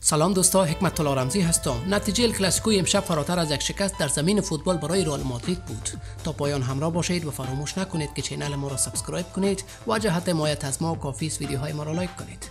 سلام دوستا، حکمت الله رمزی هستم. نتیجه الکلاسیکو امشب فراتر از یک شکست در زمین فوتبال برای رئال مادرید بود. تا پایان همراه باشید و فراموش نکنید که چینل ما را سابسکرایب کنید و جهت حمایت از ما کافی است ویدیوهای ما را لایک کنید.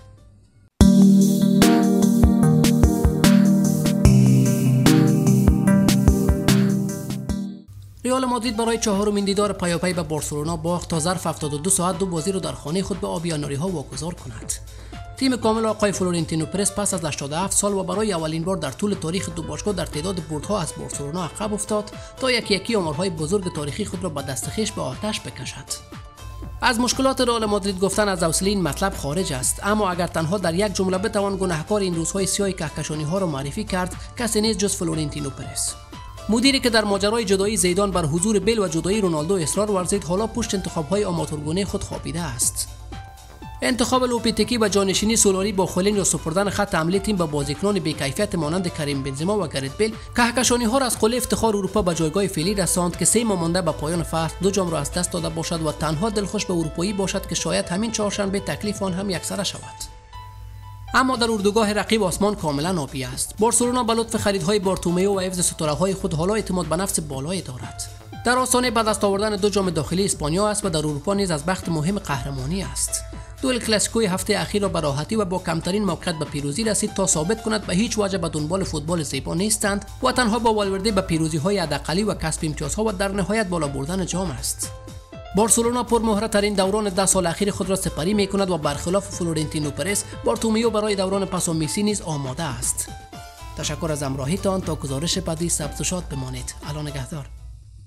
رئال مادرید برای چهارمین دیدار پیاپی به بارسلونا باخت تا ظرف 72 ساعت دو بازی را در خانه خود به آبیاناری‌ها واگذار کند. تیم کامل آقای فلورنتینو پرز پس از 87 سال و برای اولین بار در طول تاریخ دو باشگاه در تعداد بردها از بارسلونا عقب افتاد تا یکی آمارهای بزرگ تاریخی خود را به دست خویش به آتش بکشد. از مشکلات رئال مادرید گفتن از حوصله این مطلب خارج است، اما اگر تنها در یک جمله بتوان گنهکار این روزهای سیاه کهکشانی‌ها را معرفی کرد، کسی نیست جز فلورنتینو پرز. مدیری که در ماجرای جدایی زیدان بر حضور بیل و جدایی رونالدو اصرار ورزید، حالا پشت انتخاب‌های آماتورگونه خود خوابیده است. انتخاب لوپتگی و جانشینی سولاری با خلین یا سپردن خط حمله تیم به بازیکنان بی‌کیفیت مانند کریم بنزما و گرت بیل کهکشانی‌ها را از قله افتخار اروپا به جایگاه فعلی رساند که 3 ماه مانده به پایان فصل 2 جام را از دست داده باشد و تنها دلخوش به اروپایی باشد که شاید همین چهارشنبه تکلیف آن هم یکسره شود. اما در اردوگاه رقیب آسمان کاملا آبی است. بارسلونا به لطف خریدهای بارتومیو و حفظ ستاره‌های خود حالا اعتماد به نفس بالایی دارد. در آستانه به دست آوردن 2 جام داخلی اسپانیا است و در اروپا نیز از بخت مهم قهرمانی است. دو الکلاسیکوی هفته اخیر را به راحتی و با کمترین موقعیت به پیروزی رسید تا ثابت کند به هیچ وجه به دنبال فوتبال زیبا نیستند و تنها با والورده به پیروزی‌های حداقلی و کسب امتیازها و در نهایت بالا بردن جام است. بارسلونا پرمهره ترین دوران 10 سال اخیر خود را سپری می‌کند و برخلاف فلورنتینو پرز، بارتومیو برای دوران پس از مسی نیز آماده است. تشکر از همراهیتان. تا گزارش بعدی سبز و شاد بمانید. الله نگهدار.